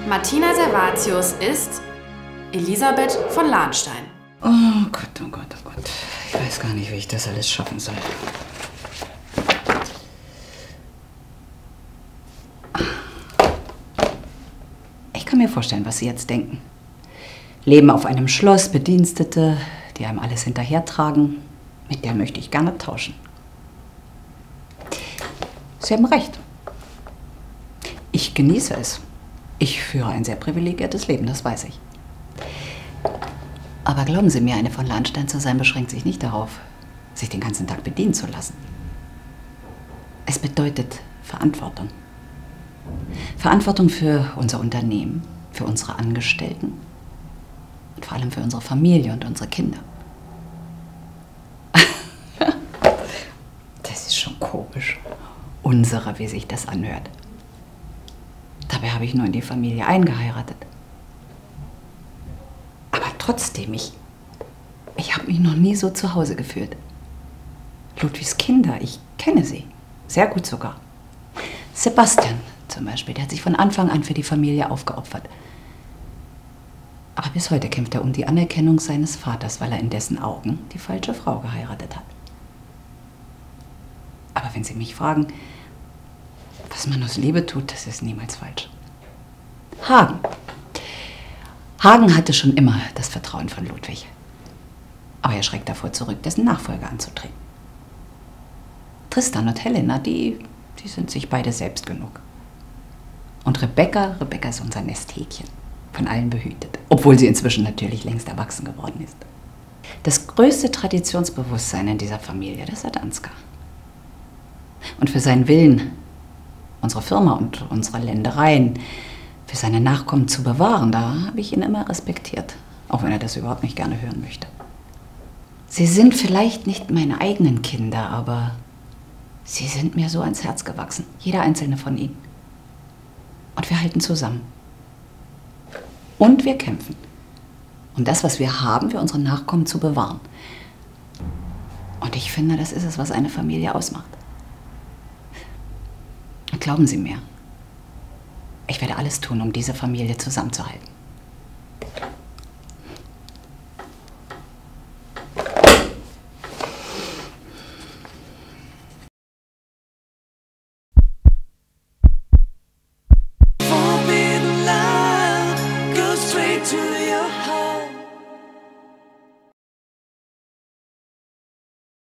Martina Servatius ist Elisabeth von Lahnstein. Oh Gott, oh Gott, oh Gott. Ich weiß gar nicht, wie ich das alles schaffen soll. Ich kann mir vorstellen, was Sie jetzt denken. Leben auf einem Schloss, Bedienstete, die einem alles hinterhertragen. Mit der möchte ich gerne tauschen. Sie haben recht. Ich genieße es. Ich führe ein sehr privilegiertes Leben, das weiß ich. Aber glauben Sie mir, eine von Lahnstein zu sein, beschränkt sich nicht darauf, sich den ganzen Tag bedienen zu lassen. Es bedeutet Verantwortung. Verantwortung für unser Unternehmen, für unsere Angestellten und vor allem für unsere Familie und unsere Kinder. Das ist schon komisch. Unsere, wie sich das anhört. Dabei habe ich nur in die Familie eingeheiratet. Aber trotzdem, ich habe mich noch nie so zu Hause gefühlt. Ludwigs Kinder, ich kenne sie. Sehr gut sogar. Sebastian zum Beispiel, der hat sich von Anfang an für die Familie aufgeopfert. Aber bis heute kämpft er um die Anerkennung seines Vaters, weil er in dessen Augen die falsche Frau geheiratet hat. Aber wenn Sie mich fragen, was man aus Liebe tut, das ist niemals falsch. Hagen. Hagen hatte schon immer das Vertrauen von Ludwig. Aber er schreckt davor zurück, dessen Nachfolger anzutreten. Tristan und Helena, die sind sich beide selbst genug. Und Rebecca ist unser Nesthäkchen. Von allen behütet. Obwohl sie inzwischen natürlich längst erwachsen geworden ist. Das größte Traditionsbewusstsein in dieser Familie, das hat Ansgar. Und für seinen Willen, unsere Firma und unsere Ländereien für seine Nachkommen zu bewahren, da habe ich ihn immer respektiert. Auch wenn er das überhaupt nicht gerne hören möchte. Sie sind vielleicht nicht meine eigenen Kinder, aber sie sind mir so ans Herz gewachsen. Jeder einzelne von ihnen. Und wir halten zusammen. Und wir kämpfen, um das, was wir haben, für unsere Nachkommen zu bewahren. Und ich finde, das ist es, was eine Familie ausmacht. Und glauben Sie mir, ich werde alles tun, um diese Familie zusammenzuhalten.